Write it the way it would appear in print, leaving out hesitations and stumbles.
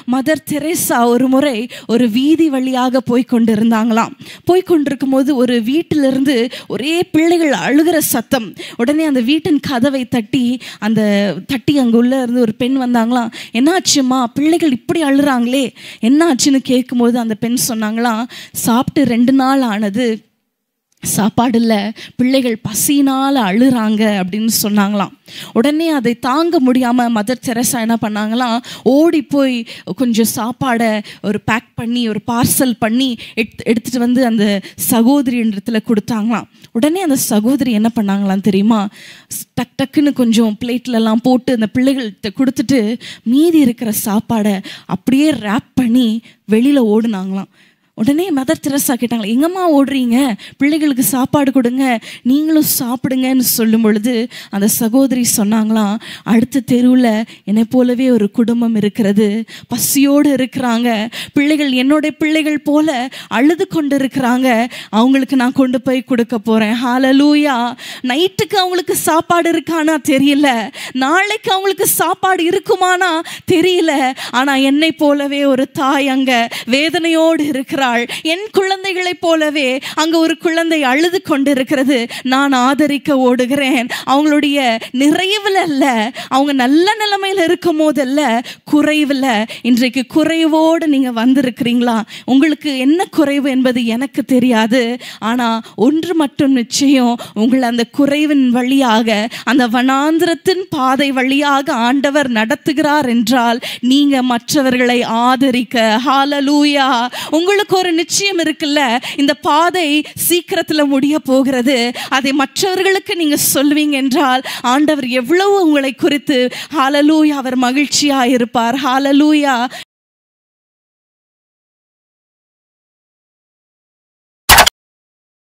Mother Teresa ஒரு முறை ஒரு வீதி வழியாக போய்கொண்டிருந்தாங்களாம். போய்கொண்டிருக்கும் போது ஒரு வீட்டிலிருந்து ஒரே பிள்ளைகள் அழுகிற சத்தம். உடனே அந்த வீட்டின் கதவை தட்டி அங்கே உள்ள இருந்து ஒரு பெண் வந்தாங்களாம். என்னாச்சுமா, பிள்ளைகள் இப்படி அழுறாங்களே, என்ன ஆச்சுன்னு கேட்கும்போது அந்த பெண் சொன்னாங்களாம், சாப்பிட்டு 2 நாள் ஆனது, சாப்பாடு இல்லை, பிள்ளைகள் பசினால் அழுறாங்க அப்படின்னு சொன்னாங்களாம். உடனே அதை தாங்க முடியாமல் மதர் தெரேசா என்ன பண்ணாங்களாம், ஓடி போய் கொஞ்சம் சாப்பாடை ஒரு பேக் பண்ணி ஒரு பார்சல் பண்ணி எடுத்துகிட்டு வந்து அந்த சகோதரின்றத்தில் கொடுத்தாங்களாம். உடனே அந்த சகோதரி என்ன பண்ணாங்களாம் தெரியுமா, டக்குன்னு கொஞ்சம் பிளேட்லலாம் போட்டு அந்த பிள்ளைகள்கிட்ட கொடுத்துட்டு மீதி இருக்கிற சாப்பாடை அப்படியே ரேப் பண்ணி வெளியில் ஓடுனாங்களாம். உடனே மதர் தெரேசா கேட்டாங்களா, எங்கம்மா ஓடுறீங்க, பிள்ளைகளுக்கு சாப்பாடு கொடுங்க, நீங்களும் சாப்பிடுங்கன்னு சொல்லும் பொழுது அந்த சகோதரி சொன்னாங்களாம், அடுத்த தெருவில் என்னை போலவே ஒரு குடும்பம் இருக்கிறது, பசியோடு இருக்கிறாங்க, பிள்ளைகள் என்னுடைய பிள்ளைகள் போல அழுது கொண்டு இருக்கிறாங்க, அவங்களுக்கு நான் கொண்டு போய் கொடுக்க போகிறேன். ஹல்லேலூயா. நைட்டுக்கு அவங்களுக்கு சாப்பாடு இருக்கானா தெரியல, நாளைக்கு அவங்களுக்கு சாப்பாடு இருக்குமானா தெரியல, ஆனால் என்னை போலவே ஒரு தாய் அங்கே வேதனையோடு இருக்கிறாள். என் குழந்தைகளைப் போலவே அங்க ஒரு குழந்தை அழுது கொண்டிருக்கிறது, நான் ஆதரிக்க ஓடுகிறேன். அவங்களுடைய நிறைவுல அல்ல, அவங்க நல்ல நிலைமையில இருக்கும் போதல்ல, குறைவுல. இன்றைக்கு குறைவோடு நீங்க வந்திருக்கிறீங்களா? உங்களுக்கு என்ன குறைவு என்பது எனக்கு தெரியாது, ஆனா ஒன்று மட்டும் நிச்சயம், உங்களை அந்த குறைவின் வழியாக, அந்த வனாந்திரத்தின் பாதை வழியாக ஆண்டவர் நடத்துகிறார் என்றால் நீங்க மற்றவர்களை ஆதரிக்க. ஹல்லேலூயா. உங்களுக்கு ஒரு நிச்சயம் இருக்குல்ல, இந்த பாதை சீக்கிரத்தில் முடிய போகிறது, அதை மற்றவர்களுக்கு நீங்க சொல்வீங்க என்றால் ஆண்டவர் எவ்வளவு உங்களை குறித்து ஹல்லேலூயா அவர் மகிழ்ச்சியா இருப்பார். ஹல்லேலூயா.